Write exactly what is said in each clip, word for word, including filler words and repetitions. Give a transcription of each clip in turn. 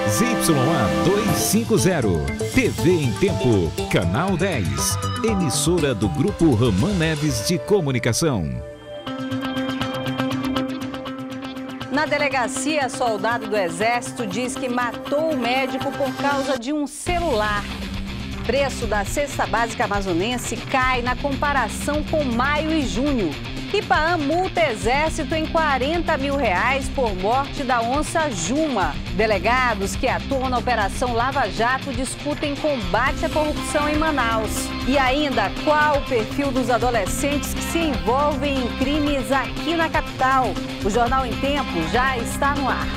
Z Y A duzentos e cinquenta, T V em Tempo, Canal dez, emissora do Grupo Ramã Neves de Comunicação. Na delegacia, soldado do Exército diz que matou o médico por causa de um celular. Preço da cesta básica amazonense cai na comparação com maio e junho. Ipaã multa Exército em quarenta mil reais por morte da onça Juma. Delegados que atuam na Operação Lava Jato discutem combate à corrupção em Manaus. E ainda, qual o perfil dos adolescentes que se envolvem em crimes aqui na capital? O Jornal em Tempo já está no ar.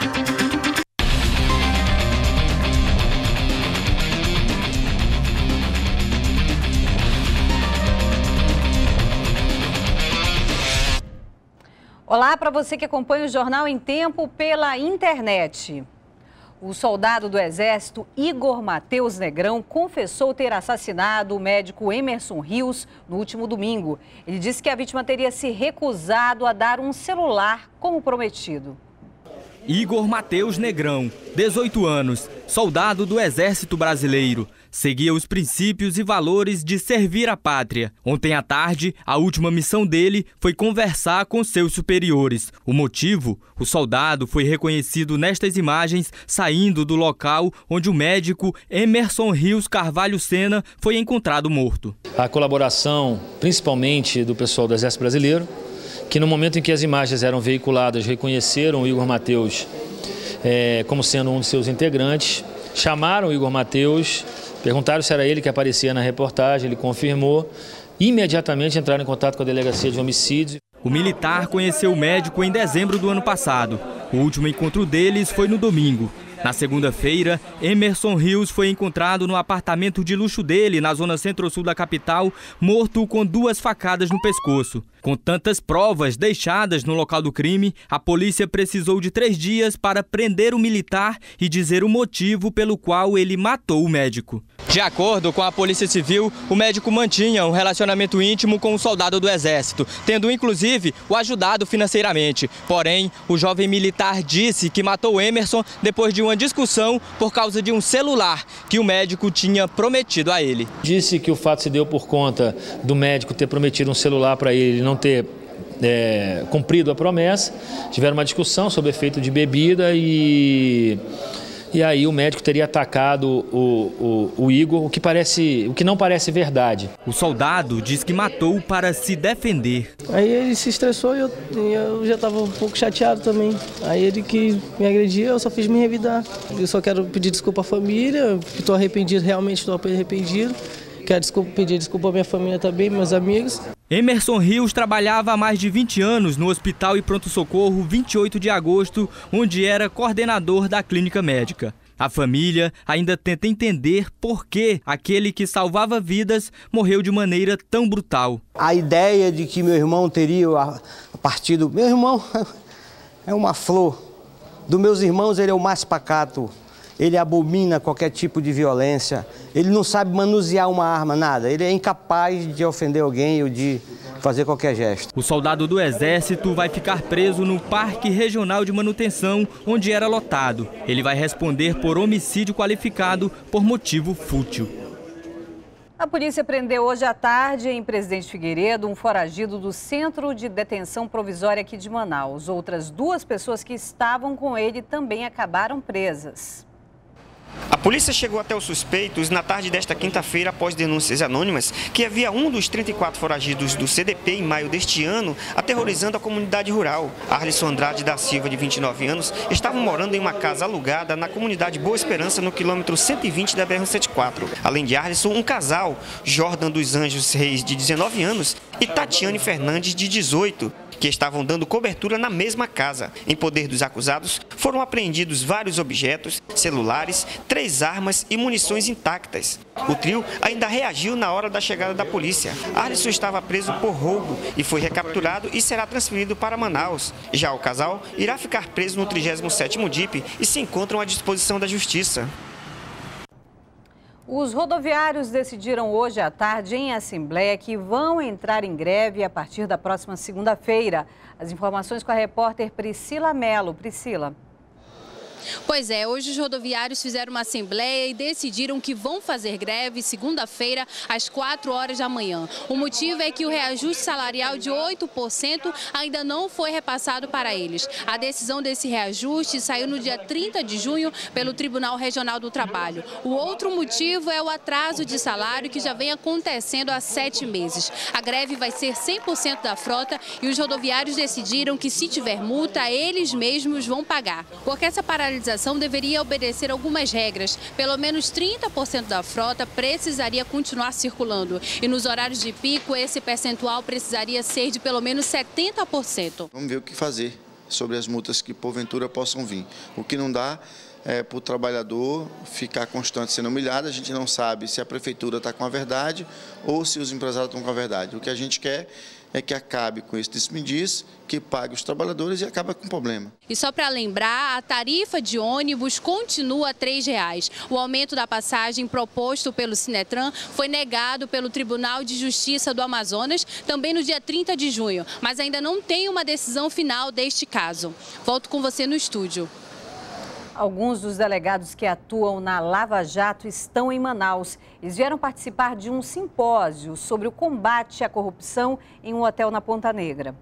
Olá para você que acompanha o Jornal em Tempo pela internet. O soldado do Exército Igor Mateus Negrão confessou ter assassinado o médico Emerson Rios no último domingo. Ele disse que a vítima teria se recusado a dar um celular como prometido. Igor Mateus Negrão, dezoito anos, soldado do Exército Brasileiro. Seguia os princípios e valores de servir a pátria. Ontem à tarde, a última missão dele foi conversar com seus superiores. O motivo? O soldado foi reconhecido nestas imagens saindo do local onde o médico Emerson Rios Carvalho Sena foi encontrado morto. A colaboração, principalmente do pessoal do Exército Brasileiro, que no momento em que as imagens eram veiculadas, reconheceram o Igor Mateus é, como sendo um de seus integrantes, chamaram o Igor Mateus, perguntaram se era ele que aparecia na reportagem, ele confirmou, imediatamente entraram em contato com a Delegacia de Homicídios. O militar conheceu o médico em dezembro do ano passado. O último encontro deles foi no domingo. Na segunda-feira, Emerson Rios foi encontrado no apartamento de luxo dele, na zona centro-sul da capital, morto com duas facadas no pescoço. Com tantas provas deixadas no local do crime, a polícia precisou de três dias para prender o militar e dizer o motivo pelo qual ele matou o médico. De acordo com a Polícia Civil, o médico mantinha um relacionamento íntimo com o soldado do Exército, tendo inclusive o ajudado financeiramente. Porém, o jovem militar disse que matou Emerson depois de uma discussão por causa de um celular que o médico tinha prometido a ele. Disse que o fato se deu por conta do médico ter prometido um celular para ele e não ter é, cumprido a promessa. Tiveram uma discussão sobre efeito de bebida e... E aí o médico teria atacado o, o, o Igor, o que, parece, o que não parece verdade. O soldado diz que matou para se defender. Aí ele se estressou e eu, eu já estava um pouco chateado também. Aí ele que me agrediu, eu só fiz me revidar. Eu só quero pedir desculpa à família, que estou arrependido, realmente estou arrependido. Quero desculpa, pedir desculpa à minha família também, meus amigos. Emerson Rios trabalhava há mais de vinte anos no Hospital e Pronto-Socorro vinte e oito de agosto, onde era coordenador da clínica médica. A família ainda tenta entender por que aquele que salvava vidas morreu de maneira tão brutal. A ideia de que meu irmão teria partido... Meu irmão é uma flor. Dos meus irmãos, ele é o mais pacato. Ele abomina qualquer tipo de violência, ele não sabe manusear uma arma, nada. Ele é incapaz de ofender alguém ou de fazer qualquer gesto. O soldado do Exército vai ficar preso no Parque Regional de Manutenção, onde era lotado. Ele vai responder por homicídio qualificado por motivo fútil. A polícia prendeu hoje à tarde, em Presidente Figueiredo, um foragido do Centro de Detenção Provisória aqui de Manaus. Outras duas pessoas que estavam com ele também acabaram presas. A polícia chegou até os suspeitos na tarde desta quinta-feira após denúncias anônimas que havia um dos trinta e quatro foragidos do C D P em maio deste ano aterrorizando a comunidade rural. Arlisson Andrade da Silva, de vinte e nove anos, estava morando em uma casa alugada na comunidade Boa Esperança, no quilômetro cento e vinte da B R cento e quatro. Além de Arlisson, um casal, Jordan dos Anjos Reis, de dezenove anos, e Tatiane Fernandes, de dezoito, que estavam dando cobertura na mesma casa. Em poder dos acusados, foram apreendidos vários objetos, celulares, três armas e munições intactas. O trio ainda reagiu na hora da chegada da polícia. Arlisson estava preso por roubo e foi recapturado e será transferido para Manaus. Já o casal irá ficar preso no trigésimo sétimo D I P e se encontram à disposição da Justiça. Os rodoviários decidiram hoje à tarde em assembleia que vão entrar em greve a partir da próxima segunda-feira. As informações com a repórter Priscila Mello. Priscila. Pois é, hoje os rodoviários fizeram uma assembleia e decidiram que vão fazer greve segunda-feira às quatro horas da manhã. O motivo é que o reajuste salarial de oito por cento ainda não foi repassado para eles. A decisão desse reajuste saiu no dia trinta de junho pelo Tribunal Regional do Trabalho. O outro motivo é o atraso de salário que já vem acontecendo há sete meses. A greve vai ser cem por cento da frota e os rodoviários decidiram que, se tiver multa, eles mesmos vão pagar. Porque essa paralisação deveria obedecer algumas regras. Pelo menos trinta por cento da frota precisaria continuar circulando. E nos horários de pico, esse percentual precisaria ser de pelo menos setenta por cento. Vamos ver o que fazer sobre as multas que porventura possam vir. O que não dá é para o trabalhador ficar constante sendo humilhado. A gente não sabe se a prefeitura está com a verdade ou se os empresários estão com a verdade. O que a gente quer é que acabe com esse desperdício, que pague os trabalhadores e acabe com o problema. E só para lembrar, a tarifa de ônibus continua a três reais. O aumento da passagem proposto pelo Sinetran foi negado pelo Tribunal de Justiça do Amazonas, também no dia trinta de junho, mas ainda não tem uma decisão final deste caso. Volto com você no estúdio. Alguns dos delegados que atuam na Lava Jato estão em Manaus. Eles vieram participar de um simpósio sobre o combate à corrupção em um hotel na Ponta Negra.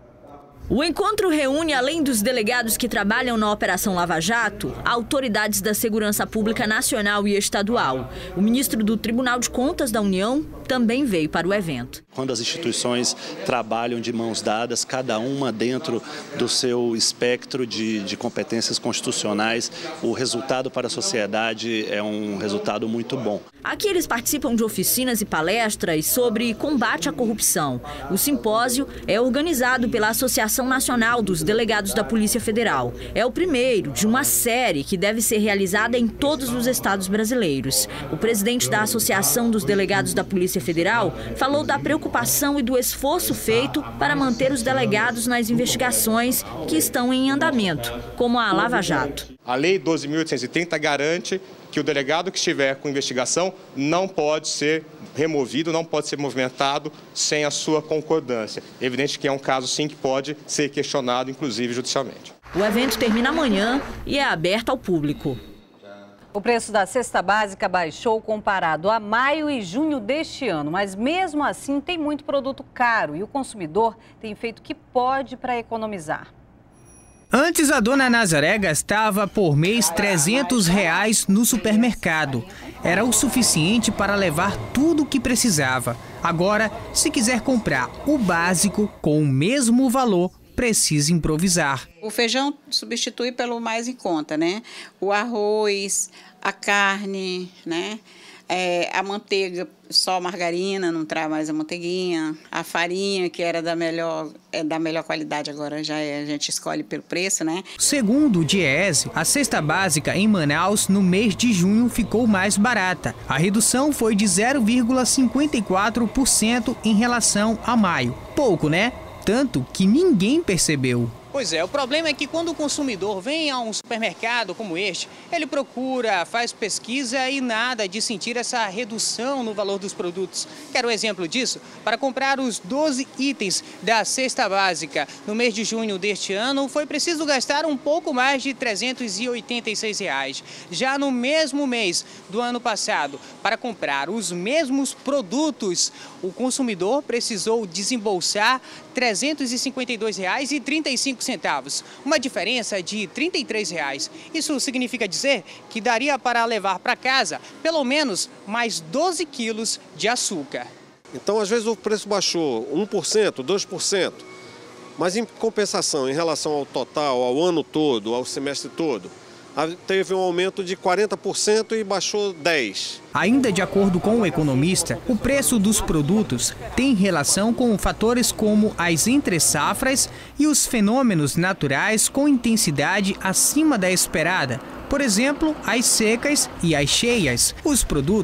O encontro reúne, além dos delegados que trabalham na Operação Lava Jato, autoridades da Segurança Pública Nacional e Estadual. O ministro do Tribunal de Contas da União também veio para o evento. Quando as instituições trabalham de mãos dadas, cada uma dentro do seu espectro de, de competências constitucionais, o resultado para a sociedade é um resultado muito bom. Aqui eles participam de oficinas e palestras sobre combate à corrupção. O simpósio é organizado pela Associação Nacional dos Delegados da Polícia Federal. É o primeiro de uma série que deve ser realizada em todos os estados brasileiros. O presidente da Associação dos Delegados da Polícia Federal falou da preocupação e do esforço feito para manter os delegados nas investigações que estão em andamento, como a Lava Jato. A Lei doze mil oitocentos e trinta garante que o delegado que estiver com investigação não pode ser removido, não pode ser movimentado sem a sua concordância. É evidente que é um caso, sim, que pode ser questionado, inclusive judicialmente. O evento termina amanhã e é aberto ao público. O preço da cesta básica baixou comparado a maio e junho deste ano, mas mesmo assim tem muito produto caro e o consumidor tem feito o que pode para economizar. Antes, a dona Nazaré gastava por mês trezentos reais no supermercado. Era o suficiente para levar tudo o que precisava. Agora, se quiser comprar o básico com o mesmo valor, precisa improvisar. O feijão substitui pelo mais em conta, né? O arroz, a carne, né? É, a manteiga, só margarina, não traz mais a manteiguinha. A farinha, que era da melhor, é da melhor qualidade, agora já é, a gente escolhe pelo preço, né? Segundo o Diese, a cesta básica em Manaus no mês de junho ficou mais barata. A redução foi de zero vírgula cinquenta e quatro por cento em relação a maio. Pouco, né? Tanto que ninguém percebeu. Pois é, o problema é que quando o consumidor vem a um supermercado como este, ele procura, faz pesquisa e nada de sentir essa redução no valor dos produtos. Quero um exemplo disso? Para comprar os doze itens da cesta básica no mês de junho deste ano, foi preciso gastar um pouco mais de trezentos e oitenta e seis reais. Já no mesmo mês do ano passado, para comprar os mesmos produtos, o consumidor precisou desembolsar trezentos e cinquenta e dois reais e trinta e cinco centavos, uma diferença de trinta e três reais. Isso significa dizer que daria para levar para casa pelo menos mais doze quilos de açúcar. Então, às vezes o preço baixou um por cento, dois por cento, mas em compensação, em relação ao total, ao ano todo, ao semestre todo, teve um aumento de quarenta por cento e baixou dez por cento. Ainda de acordo com o economista, o preço dos produtos tem relação com fatores como as entre-safras e os fenômenos naturais com intensidade acima da esperada. Por exemplo, as secas e as cheias. Os produtos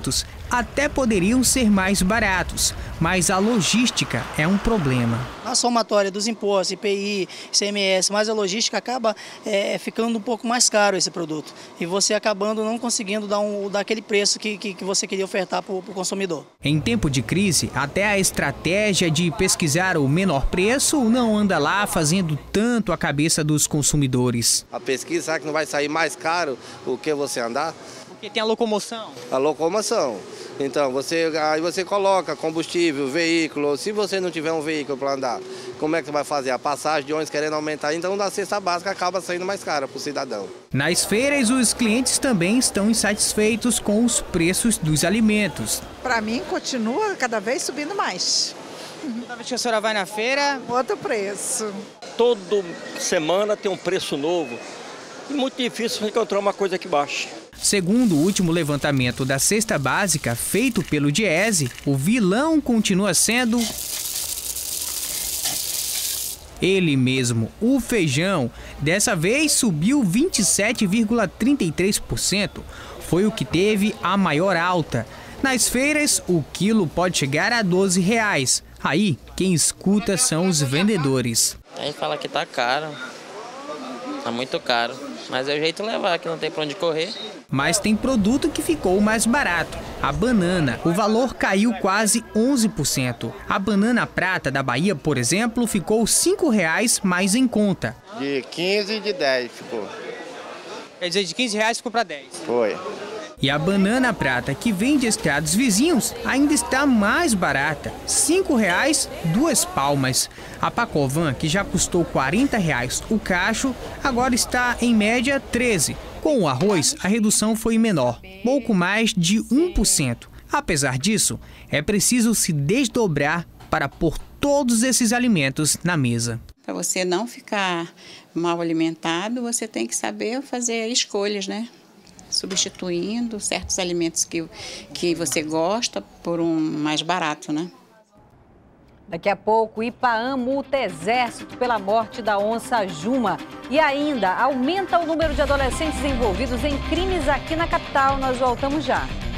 até poderiam ser mais baratos, mas a logística é um problema. A somatória dos impostos, I P I, I C M S, mas a logística acaba é, ficando um pouco mais caro esse produto. E você acabando não conseguindo dar, um, dar aquele preço que, que, que você queria ofertar para o consumidor. Em tempo de crise, até a estratégia de pesquisar o menor preço não anda lá fazendo tanto a cabeça dos consumidores. A pesquisa, será que não vai sair mais caro o que você andar? Porque tem a locomoção. A locomoção. Então, você, aí você coloca combustível, veículo. Se você não tiver um veículo para andar, como é que você vai fazer? A passagem de ônibus querendo aumentar, então da cesta básica acaba saindo mais cara para o cidadão. Nas feiras, os clientes também estão insatisfeitos com os preços dos alimentos. Para mim, continua cada vez subindo mais. Toda vez que a senhora vai na feira, outro preço. Toda semana tem um preço novo. E muito difícil encontrar uma coisa que baixe. Segundo o último levantamento da cesta básica feito pelo Diese, o vilão continua sendo ele mesmo, o feijão. Dessa vez subiu vinte e sete vírgula trinta e três por cento. Foi o que teve a maior alta. Nas feiras, o quilo pode chegar a doze reais. Aí, quem escuta são os vendedores. A gente fala que tá caro, tá muito caro, mas é o jeito de levar, que não tem pra onde correr. Mas tem produto que ficou mais barato. A banana, o valor caiu quase onze por cento. A banana prata da Bahia, por exemplo, ficou cinco reais mais em conta. De quinze e de dez ficou. Quer dizer, de quinze reais ficou para dez. Foi. E a banana prata, que vem de estados vizinhos, ainda está mais barata. cinco reais, duas palmas. A Pacovan, que já custou quarenta reais o cacho, agora está em média treze. Com o arroz, a redução foi menor, pouco mais de um por cento. Apesar disso, é preciso se desdobrar para pôr todos esses alimentos na mesa. Para você não ficar mal alimentado, você tem que saber fazer escolhas, né? Substituindo certos alimentos que, que você gosta por um mais barato, né? Daqui a pouco, Ipaã multa Exército pela morte da onça Juma. E ainda, aumenta o número de adolescentes envolvidos em crimes aqui na capital. Nós voltamos já.